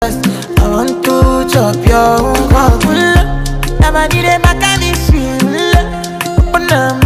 I want to chop your own. Never need a mechanic. Open up.